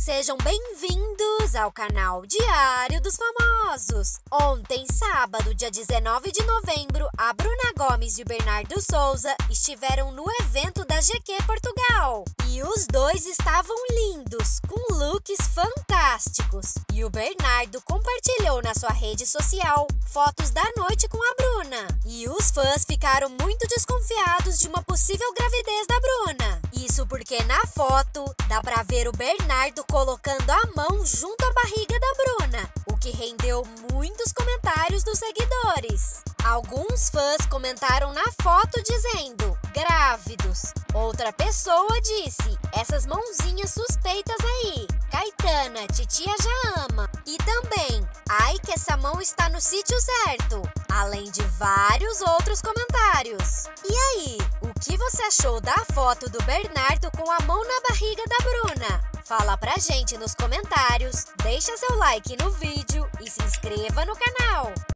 Sejam bem-vindos ao canal Diário dos Famosos. Ontem, sábado, dia 19 de novembro, a Bruna Gomes e o Bernardo Souza estiveram no evento da GQ Portugal. E os dois estavam lindos, com looks fantásticos. E o Bernardo compartilhou na sua rede social fotos da noite com a Bruna. E os fãs ficaram muito desconfiados de uma possível gravidez da Bruna. Isso porque na foto dá pra ver o Bernardo colocando a mão junto à barriga da Bruna, o que rendeu muitos comentários dos seguidores. Alguns fãs comentaram na foto dizendo, grávidos. Outra pessoa disse, essas mãozinhas suspeitas aí. Caetana, titia já ama. E também, ai que essa mão está no sítio certo. Além de vários outros comentários. E aí, o que você achou da foto do Bernardo com a mão na barriga da Bruna? Fala pra gente nos comentários, deixa seu like no vídeo e se inscreva no canal.